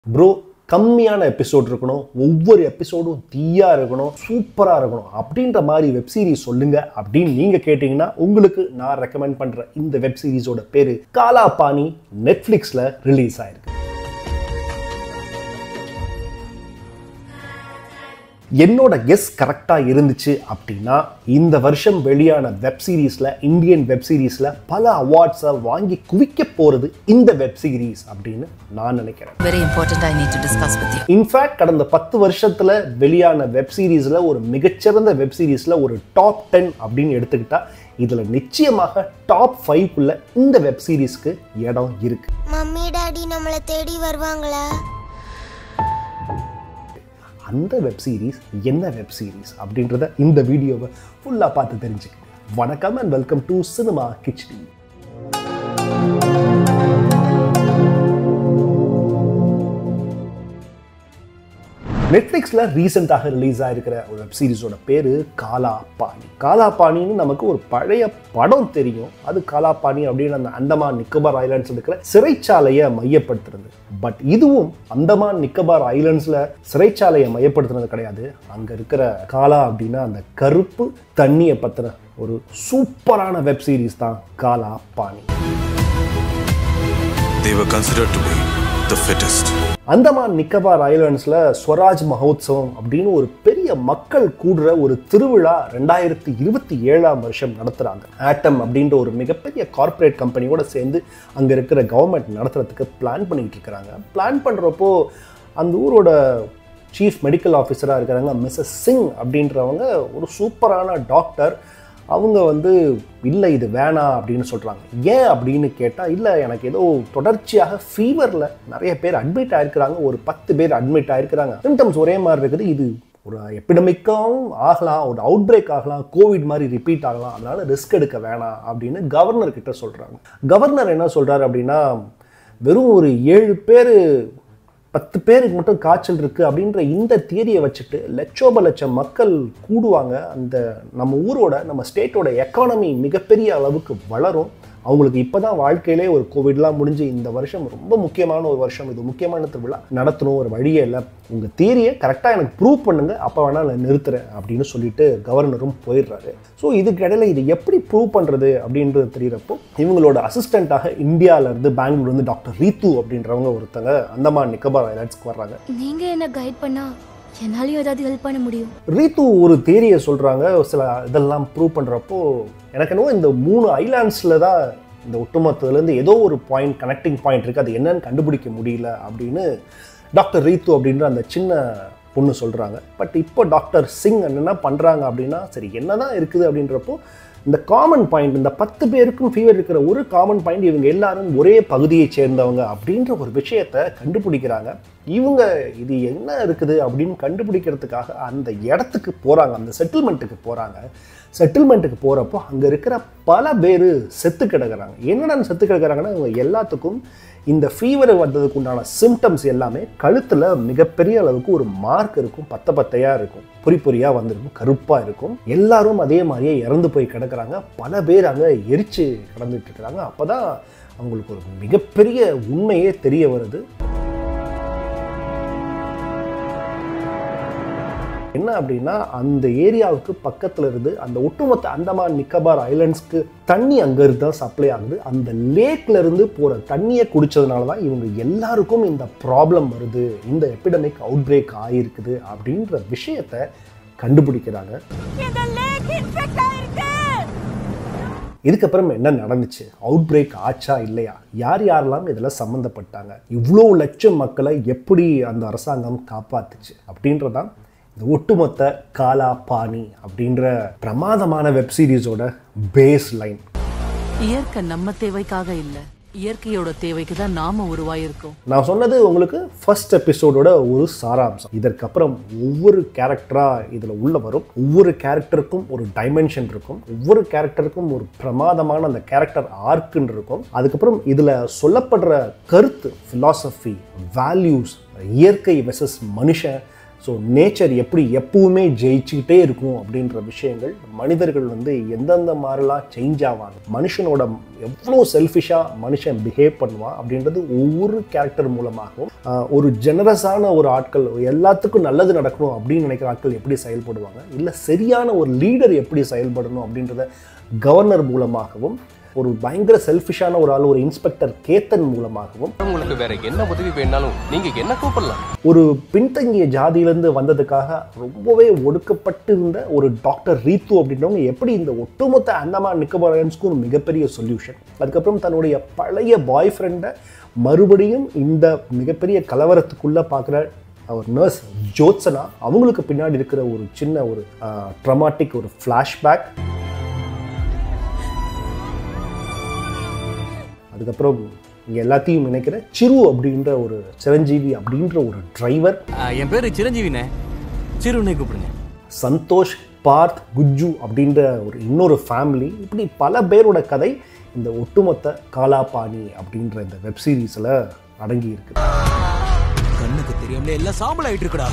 Bro கம்மியான episode இருக்கணும், ஒவ்வொரு எபிசோடும் தீயா இருக்கணும், சூப்பரா இருக்கணும் அப்படின்ற மாதிரி வெப் சீரிஸ் சொல்லுங்க அப்படின்னு நீங்க கேட்டீங்கன்னா உங்களுக்கு நான் ரெக்கமெண்ட் பண்ற இந்த வெப் சீரிஸோட பேரு காலா பாணி. நெட்ஃபிளிக்ஸ்ல ரிலீஸ் ஆயிருக்கு. என்னோட கெஸ் கரெக்டா இருந்துச்சு அப்படின்னா இந்த வருஷம் வெளியான வெப் சீரிஸ்ல, இந்தியன் வெப் சீரிஸ்ல பல அவார்ட்ஸை வாங்கி குவிக்க போறது இந்த வெப் சீரிஸ் அப்படின்னு நான் நினைக்கிறேன். Very important, I need to discuss with you. In fact கடந்த 10 வருஷத்துல வெளியான வெப் சீரிஸ்ல ஒரு மிகச்சிறந்த வெப் சீரிஸ்ல ஒரு டாப் 10 அப்படின்னு எடுத்துக்கிட்டா இதுல நிச்சயமாக டாப் 5 குள்ள இந்த வெப் சீரிஸ்க்கு இடம் இருக்கு. மம்மி டாடி நம்மள தேடி வருவாங்களா? அந்த வெப் சீரிஸ் என்ன வெப் சீரிஸ் அப்படின்றத இந்த வீடியோவை ஃபுல்லா பார்த்து தெரிஞ்சுக்கங்க. வணக்கம் and welcome to cinema Khichdi. நெட்ஃப்ளிக்ஸில் ரீசெண்டாக ரிலீஸ் ஆகிருக்கிற ஒரு வெப் சீரிஸோட பேர் காலா பாணி. காலா பாணின்னு நமக்கு ஒரு பழைய படம் தெரியும். அது காலா பாணி அப்படின்னு அந்த அந்தமான் நிக்கோபார் ஐலாண்ட்ஸ் இருக்கிற சிறைச்சாலையை மையப்படுத்துறது. பட் இதுவும் அந்தமான் நிக்கோபார் ஐலாண்ட்ஸில் சிறைச்சாலையை மையப்படுத்துறது கிடையாது. அங்கே இருக்கிற காலா அப்படின்னா அந்த கருப்பு தண்ணியை பற்றின ஒரு சூப்பரான வெப் சீரிஸ் தான் காலா பாணி. They were considered to be the fittest. Andaman Nicobar ஐலாண்ட்ஸில் Swaraj மகோத்சவம் அப்படின்னு ஒரு பெரிய மக்கள் கூடுற ஒரு திருவிழா 2027ஆம் வருஷம் நடத்துகிறாங்க. ஆட்டம் அப்படின்ற ஒரு மிகப்பெரிய கார்ப்பரேட் கம்பெனியோட சேர்ந்து அங்கே இருக்கிற கவர்மெண்ட் நடத்துறதுக்கு பிளான் பண்ணிட்டு இருக்கிறாங்க. பிளான் பண்ணுறப்போ அந்த ஊரோட சீஃப் மெடிக்கல் ஆஃபீஸராக இருக்கிறாங்க மிஸ்ஸஸ் சிங் அப்படின்றவங்க ஒரு சூப்பரான டாக்டர். அவங்க இல்லை இது வேணாம் அப்படின்னு சொல்கிறாங்க. ஏன் அப்படின்னு கேட்டால், இல்லை எனக்கு ஏதோ தொடர்ச்சியாக ஃபீவரில் நிறைய பேர் அட்மிட் ஆகிருக்கிறாங்க, ஒரு 10 பேர் அட்மிட் ஆகிருக்கிறாங்க, சிம்டம்ஸ் ஒரே மாதிரி இருக்குது, இது ஒரு எபிடமிக்காகவும் ஆகலாம், ஒரு அவுட் பிரேக் ஆகலாம், கோவிட் மாதிரி ரிப்பீட் ஆகலாம், அதனால் ரிஸ்க் எடுக்க வேணாம் அப்படின்னு கவர்னர்கிட்ட சொல்கிறாங்க. கவர்னர் என்ன சொல்கிறாரு அப்படின்னா, வெறும் ஒரு 7 பேர் 10 பேருக்கு மட்டும் காய்ச்சல் இருக்குது அப்படின்ற இந்த தியரியை வச்சுட்டு லட்சோப மக்கள் கூடுவாங்க. அந்த நம்ம ஊரோட, நம்ம ஸ்டேட்டோட எக்கானமி மிகப்பெரிய அளவுக்கு வளரும். அவங்களுக்கு இப்போ தான் வாழ்க்கையிலே ஒரு கோவிட்லாம் முடிஞ்சு இந்த வருஷம் ரொம்ப முக்கியமான ஒரு வருஷம், இது முக்கியமான திருவிழா நடத்தணும், ஒரு வழியே இல்லை, உங்கள் தியரியை கரெக்டாக எனக்கு ப்ரூவ் பண்ணுங்க, அப்போ வேணால் நான் நிறுத்துறேன் அப்படின்னு சொல்லிட்டு கவர்னரும் போயிடுறாரு. ஸோ இதுக்கு இடையில இது எப்படி ப்ரூவ் பண்ணுறது அப்படின்றது தெரிகிறப்போ இவங்களோட அசிஸ்டண்ட்டாக இந்தியாவிலேருந்து பெங்களூர்லேருந்து டாக்டர் ரீத்து அப்படின்றவங்க ஒருத்தங்க அந்தமான் நிக்கோபார் ஐலாண்ட்ஸ்க்கு வர்றாங்க. நீங்கள் என்ன கைட் பண்ணா என்னாலையும் ஏதாவது ஹெல்ப் பண்ண முடியும்? ரீத்து ஒரு தியரியை சொல்கிறாங்க. சில இதெல்லாம் ப்ரூவ் பண்ணுறப்போ எனக்கு என்னவோ இந்த 3 ஐலாண்ட்ஸில் தான் இந்த ஒட்டுமொத்தத்துலேருந்து ஏதோ ஒரு பாயிண்ட், கனெக்டிங் பாயிண்ட் இருக்குது, அது என்னன்னு கண்டுபிடிக்க முடியல அப்படின்னு டாக்டர் ரீத்து அப்படின்ற அந்த சின்ன பொண்ணு சொல்கிறாங்க. பட் இப்போ டாக்டர் சிங் என்ன பண்ணுறாங்க அப்படின்னா, சரி என்ன தான் இருக்குது அப்படின்றப்போ இந்த காமன் பாயிண்ட், இந்த 10 பேருக்கும் ஃபீவர் இருக்கிற ஒரு காமன் பாயிண்ட், இவங்க எல்லாரும் ஒரே பகுதியை சேர்ந்தவங்க அப்படின்ற ஒரு விஷயத்தை கண்டுபிடிக்கிறாங்க. இவங்க இது என்ன இருக்குது அப்படின்னு கண்டுபிடிக்கிறதுக்காக அந்த இடத்துக்கு போகிறாங்க, அந்த செட்டில்மெண்ட்டுக்கு போகிறாங்க. செட்டில்மெண்ட்டுக்கு போகிறப்போ அங்கே இருக்கிற பல பேர் செத்து கிடக்கிறாங்க. என்னடா செத்து கிடக்கிறாங்கன்னா, இவங்க எல்லாத்துக்கும் இந்த ஃபீவர் வந்ததுக்கு உண்டான சிம்டம்ஸ் எல்லாமே கழுத்தில் மிகப்பெரிய அளவுக்கு ஒரு மார்க் இருக்கும், பத்தையாக இருக்கும், பொறியாக வந்திருக்கும், கருப்பாக இருக்கும். எல்லாரும் அதே மாதிரியே இறந்து போய் கிடக்கிறாங்க. பல பேர் அங்கே எரிச்சு கிடந்துட்டு இருக்கிறாங்க. அப்போ தான் அவங்களுக்கு ஒரு மிகப்பெரிய உண்மையே தெரிய வருது. என்ன அப்படின்னா, அந்த ஏரியாவுக்கு பக்கத்தில் இருந்து அந்த ஒட்டுமொத்த அந்தமான் நிக்கோபார் ஐலாண்ட்ஸ்க்கு தண்ணி அங்கேருந்து தான் சப்ளை ஆகுது. அந்த லேக்ல இருந்து போகிற தண்ணியை குடித்ததுனால தான் இவங்க எல்லாருக்கும் இந்த ப்ராப்ளம் வருது, இந்த எபிடமிக் அவுட் பிரேக் ஆகிருக்குது அப்படின்ற விஷயத்தை கண்டுபிடிக்கிறாங்க. இதுக்கப்புறம் என்ன நடந்துச்சு, அவுட் பிரேக் ஆச்சா இல்லையா, யார் யாரெல்லாம் இதில் சம்மந்தப்பட்டாங்க, இவ்வளோ லட்சம் மக்களை எப்படி அந்த அரசாங்கம் காப்பாத்துச்சு அப்படின்றதான் இந்த ஒட்டுமொத்த காலா பாணி அப்படின்ற பிரமாதமான வெப் சீரிஸோட பேஸ் லைன். இயற்கை நம்ம தேவைக்காக இல்ல, இயற்கையோட தேவைக்கு தான் நாம உருவாயிருக்கோம். நான் சொன்னது உங்களுக்கு ஃபர்ஸ்ட் எபிசோடோட ஒரு சாராம்சம். இதற்கப்புறம் ஒவ்வொரு கேரக்டரா இதுல உள்ள வரும். ஒவ்வொரு கேரக்டருக்கும் ஒரு டைமென்ஷன் இருக்கும், ஒவ்வொரு கேரக்டருக்கும் ஒரு பிரமாதமான அந்த கேரக்டர் ஆர்க்குன்னு இருக்கும். அதுக்கப்புறம் இதுல சொல்லப்படுற கருத்து, பிலாசபி, வேல்யூஸ், இயற்கை வெர்சஸ் மனுஷன், ஸோ நேச்சர் எப்படி எப்பவுமே ஜெயிச்சுக்கிட்டே இருக்கும் அப்படின்ற விஷயங்கள், மனிதர்கள் வந்து எந்தெந்த மாதிரிலாம் சேஞ்ச் ஆவாங்க, மனுஷனோட எவ்வளோ செல்ஃபிஷாக மனுஷன் பிஹேவ் பண்ணுவான் அப்படின்றது ஒவ்வொரு கேரக்டர் மூலமாகவும், ஒரு ஜெனரஸான ஒரு ஆட்கள், எல்லாத்துக்கும் நல்லது நடக்கணும் அப்படின்னு நினைக்கிற ஆட்கள் எப்படி செயல்படுவாங்க, இல்லை சரியான ஒரு லீடர் எப்படி செயல்படணும் அப்படின்றத கவர்னர் மூலமாகவும், ஒரு பயங்கர செல்ஃபிஷான ஒரு ஆள் ஒரு இன்ஸ்பெக்டர் கேத்தன் மூலமாகவும், உங்களுக்கு வேற என்ன உதவி வேணாலும் நீங்க என்ன கூப்பிடலாம், ஒரு பின்தங்கிய ஜாதியிலேருந்து வந்ததுக்காக ரொம்பவே ஒடுக்கப்பட்டிருந்த ஒரு டாக்டர் ரீத்து அப்படின்றவங்க எப்படி இந்த ஒட்டுமொத்த அந்தமான் நிக்கோபார் ஐலண்ட்ஸ்க்கும் ஒரு மிகப்பெரிய சொல்யூஷன். அதுக்கப்புறம் தன்னுடைய பழைய பாய் ஃப்ரெண்டை மறுபடியும் இந்த மிகப்பெரிய கலவரத்துக்குள்ளே பார்க்குற அவர் நர்ஸ் ஜோத்சனா, அவங்களுக்கு பின்னாடி இருக்கிற ஒரு சின்ன ஒரு ட்ரமாட்டிக் ஒரு ஃப்ளாஷ்பேக். அதுக்கப்புறம் இங்கே எல்லாத்தையும் நினைக்கிற சிரு அப்படின்ற ஒரு சிரஞ்சீவி அப்படின்ற ஒரு டிரைவர். என் பேரு சிரஞ்சீவினே, சிருனை கூப்பிடுங்க. சந்தோஷ், பார்த், குஜ்ஜு அப்படின்ற ஒரு இன்னொரு ஃபேமிலி. இப்படி பல பேரோட கதை இந்த ஒட்டுமொத்த காலா பாணி அப்படின்ற இந்த வெப் சீரிஸில் அடங்கி இருக்கு. கண்ணுக்கு தெரியாமலே எல்லாம் சாம்பல் ஆயிட்டு இருக்குடா.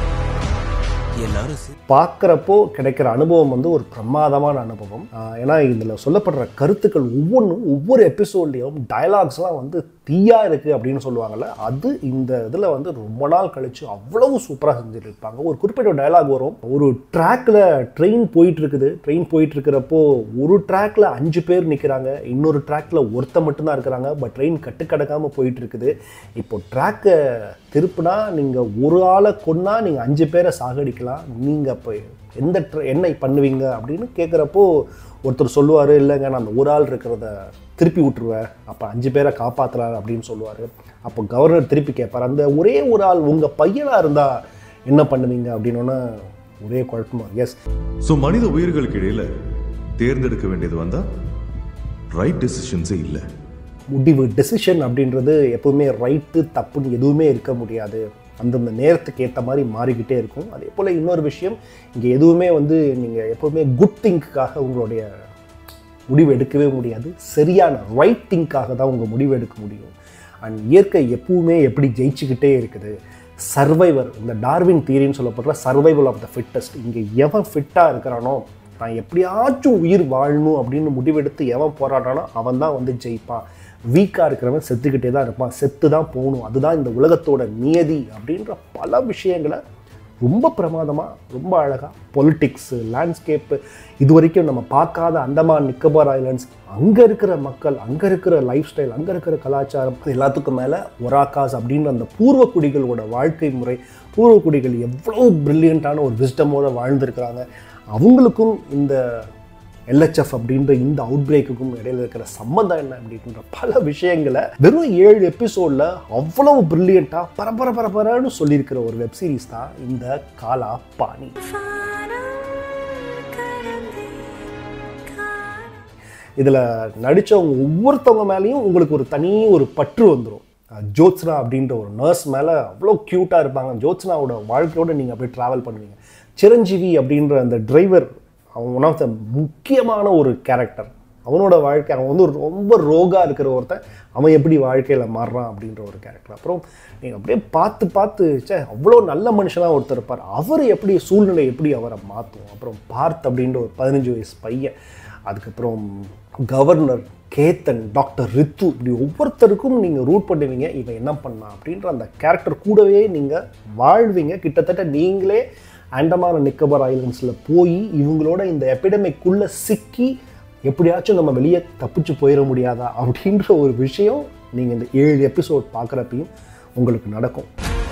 பார்க்குறப்போ கிடைக்கிற அனுபவம் வந்து ஒரு பிரமாதமான அனுபவம். ஏன்னா இதில் சொல்லப்படுற கருத்துக்கள் ஒவ்வொன்றும் ஒவ்வொரு எபிசோட்லேயும் டயலாக்ஸ்லாம் வந்து தீயாக இருக்குது அப்படின்னு சொல்லுவாங்கள்ல, அது இந்த இதில் வந்து ரொம்ப நாள் கழித்து அவ்வளவு சூப்பராக செஞ்சுட்டு இருப்பாங்க. ஒரு குறிப்பிட்ட டயலாக் வரும், ஒரு ட்ராக்கில் ட்ரெயின் போயிட்டுருக்குது, ட்ரெயின் போயிட்டுருக்கிறப்போ ஒரு ட்ராக்கில் 5 பேர் நிற்கிறாங்க, இன்னொரு ட்ராக்கில் ஒருத்த மட்டும்தான் இருக்கிறாங்க, பட் ட்ரெயின் கட்டுக்கடக்காமல் போயிட்டுருக்குது. இப்போ ட்ராக்கை திருப்பினா நீங்கள் ஒரு ஆளை கொன்னா நீங்கள் 5 பேரை சாகடிக்கலாம், நீங்கள் இப்போ என்ன பண்ணுவீங்க அப்படின்னு கேட்குறப்போ ஒருத்தர் சொல்லுவார், இல்லைங்க நான் அந்த ஒரு ஆள் இருக்கிறத திருப்பி விட்டுருவேன், அப்போ 5 பேரை காப்பாற்றுறாரு அப்படின்னு சொல்லுவார். அப்போ கவர்னர் திருப்பி கேட்பார், அந்த ஒரே ஒரு ஆள் உங்கள் பையனாக இருந்தால் என்ன பண்ணுவீங்க அப்படின்னோன்னா ஒரே குழப்பமா. எஸ், ஸோ மனித உயிர்களுக்கு இடையில் தேர்ந்தெடுக்க வேண்டியது வந்தால் ரைட் டெசிஷன்ஸே இல்லை. முடிவு டெசிஷன் அப்படின்றது எப்போவுமே ரைட்டு தப்புன்னு எதுவுமே இருக்க முடியாது, அந்தந்த நேரத்துக்கு ஏற்ற மாதிரி மாறிக்கிட்டே இருக்கும். அதே போல் இன்னொரு விஷயம், இங்கே எதுவுமே வந்து நீங்கள் எப்போவுமே குட் திங்க்காக உங்களுடைய முடிவு எடுக்கவே முடியாது, சரியான ரைட் திங்க்காக தான் உங்கள் முடிவு எடுக்க முடியும். அண்ட் இயற்கை எப்பவுமே எப்படி ஜெயிச்சுக்கிட்டே இருக்குது. சர்வைவர், இந்த டார்வின் தியரின்னு சொல்லப்படுற சர்வைவல் ஆஃப் த ஃபிட்டஸ்ட். இங்கே எவன் ஃபிட்டாக இருக்கிறானோ, நான் எப்படியாச்சும் உயிர் வாழணும் அப்படின்னு முடிவெடுத்து எவன் போராடுறானோ அவன் தான் வந்து ஜெயிப்பான். வீக்காக இருக்கிறவன் செத்துக்கிட்டே தான் இருப்பான், செத்து தான் போகணும், அதுதான் இந்த உலகத்தோட நியதி அப்படின்ற பல விஷயங்களை ரொம்ப பிரமாதமாக, ரொம்ப அழகாக, பொலிட்டிக்ஸு, லேண்ட்ஸ்கேப்பு, இது வரைக்கும் நம்ம பார்க்காத அந்தமான் நிக்கோபார் ஐலண்ட்ஸ், அங்கே இருக்கிற மக்கள், அங்கே இருக்கிற லைஃப் ஸ்டைல், அங்கே இருக்கிற கலாச்சாரம், எல்லாத்துக்கும் மேலே ஒராக்காஸ் அப்படின்ற அந்த பூர்வக்குடிகளோட வாழ்க்கை முறை, பூர்வக்குடிகள் எவ்வளோ பிரில்லியண்ட்டான ஒரு விஸ்டமோடு வாழ்ந்துருக்கிறாங்க, அவங்களுக்கும் இந்த எல்ஹெச்எஃப் அப்படின்ற இந்த அவுட் பிரேக்குக்கும் இடையில இருக்கிற சம்மந்தம் என்ன அப்படின்ற பல விஷயங்களை வெறும் 7 எபிசோடில் அவ்வளவு பிரில்லியண்ட்டாக பரபரன்னு சொல்லியிருக்கிற ஒரு வெப் சீரிஸ் தான் இந்த காலா பாணி. இதில் நடித்தவங்க ஒவ்வொருத்தவங்க மேலேயும் உங்களுக்கு ஒரு தனி ஒரு பற்று வந்துடும். ஜோத்ஸ்னா அப்படின்ற ஒரு நர்ஸ் மேலே அவ்வளோ க்யூட்டாக இருப்பாங்க. ஜோத்ஸ்னாவோட வாழ்க்கையோடு நீங்கள் அப்படியே ட்ராவல் பண்ணுவீங்க. சிரஞ்சீவி அப்படின்ற அந்த டிரைவர், அவன் ஒன் ஆஃப் த முக்கியமான ஒரு கேரக்டர். அவனோட வாழ்க்கை, அவன் வந்து ரொம்ப ரோகாக இருக்கிற ஒருத்தன், அவன் எப்படி வாழ்க்கையில் மாறுறான் அப்படின்ற ஒரு கேரக்டர். அப்புறம் நீங்கள் அப்படியே பார்த்து அவ்வளோ நல்ல மனுஷனாக ஒருத்தர் இருப்பார், அவர் எப்படி சூழ்நிலை எப்படி அவரை மாற்றும். அப்புறம் பார்த் அப்படின்ற ஒரு 15 வயசு பையன், அதுக்கப்புறம் கவர்னர் கேத்தன், டாக்டர் ரித்து, இப்படி ஒவ்வொருத்தருக்கும் நீங்கள் ரூட் பண்ணுவீங்க, இவன் என்ன பண்ணான் அப்படின்ற அந்த கேரக்டர் கூடவே நீங்கள் வாழ்வீங்க. கிட்டத்தட்ட நீங்களே அந்தமான் நிக்கோபார் ஐலண்ட்ஸில் போய் இவங்களோட இந்த எபிடமிக்குள்ளே சிக்கி எப்படியாச்சும் நம்ம வெளியே தப்பிச்சு போயிட முடியாதா அப்படின்ற ஒரு விஷயம் நீங்கள் இந்த 7 எபிசோட் பார்க்குறப்பையும் உங்களுக்கு நடக்கும்.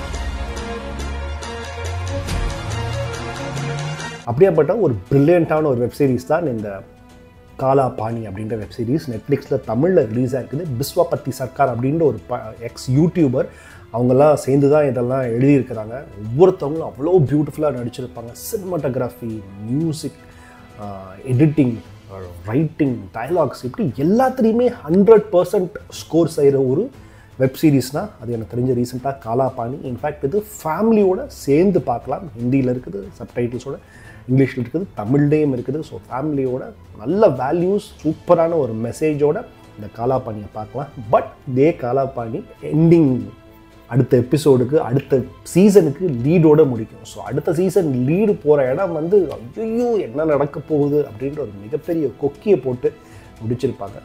அப்படியாப்பட்ட ஒரு பிரில்லியண்ட்டான ஒரு வெப்சீரிஸ் தான் இந்த காலா பாணி அப்படின்ற வெப்சீரிஸ். நெட்ஃப்ளிக்ஸில் தமிழில் ரிலீஸ் ஆகிருக்குது. பிஸ்வபதி சர்க்கார் அப்படின்ற ஒரு எக்ஸ் யூடியூபர், அவங்கெல்லாம் சேர்ந்து தான் இதெல்லாம் எழுதியிருக்கிறாங்க. ஒவ்வொருத்தவங்களும் அவ்வளோ பியூட்டிஃபுல்லாக நடிச்சிருப்பாங்க. Cinematography, music, editing, writing, dialogues, இப்படி எல்லாத்துலேயுமே 100% ஸ்கோர் செய்கிற ஒரு வெப் சீரிஸ்னால் அது எனக்கு தெரிஞ்ச ரீசெண்டாக காலா பாணி. இன்ஃபேக்ட் இது ஃபேமிலியோடு சேர்ந்து பார்க்கலாம். ஹிந்தியில் இருக்குது, சப்டைட்டில்ஸோட, இங்கிலீஷில் இருக்குது, தமிழ்லேயும் இருக்குது. ஸோ ஃபேமிலியோட நல்ல வேல்யூஸ், சூப்பரான ஒரு மெசேஜோட இந்த காலா பாணியை பார்க்கலாம். பட் காலா பாணி எண்டிங் அடுத்த எபிசோடுக்கு அடுத்த சீசனுக்கு லீடோட முடிக்கும். ஸோ அடுத்த சீசன் லீடு போகிற இடம் வந்து ஐயோ என்ன நடக்க போகுது அப்படின்ற ஒரு மிகப்பெரிய கொக்கியை போட்டு முடிச்சிருப்பாங்க.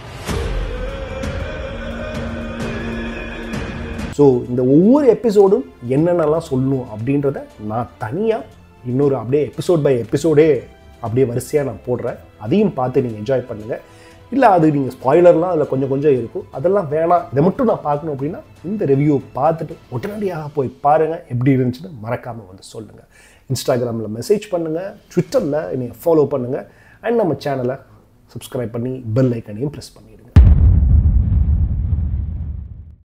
ஸோ இந்த ஒவ்வொரு எபிசோடும் என்னென்னலாம் சொல்லணும் அப்படின்றத நான் தனியாக இன்னொரு அப்படியே எபிசோட் பை எபிசோடே அப்படியே வரிசையாக நான் போடுறேன். அதையும் பார்த்து நீங்கள் என்ஜாய் பண்ணுங்கள். இல்லை அது நீங்கள் ஸ்பாய்லர்லாம் அதில் கொஞ்சம் கொஞ்சம் இருக்கும், அதெல்லாம் வேணாம், இதை மட்டும் நான் பார்க்கணும் அப்படின்னா இந்த ரிவ்யூ பார்த்துட்டு உடனடியாக போய் பாருங்கள். எப்படி இருந்துச்சுன்னு மறக்காமல் வந்து சொல்லுங்கள். இன்ஸ்டாகிராமில் மெசேஜ் பண்ணுங்கள், ட்விட்டரில் என்னை ஃபாலோ பண்ணுங்கள், அண்ட் நம்ம சேனலை சப்ஸ்கிரைப் பண்ணி பெல் ஐக்கனையும் ப்ரெஸ் பண்ணுங்கள்.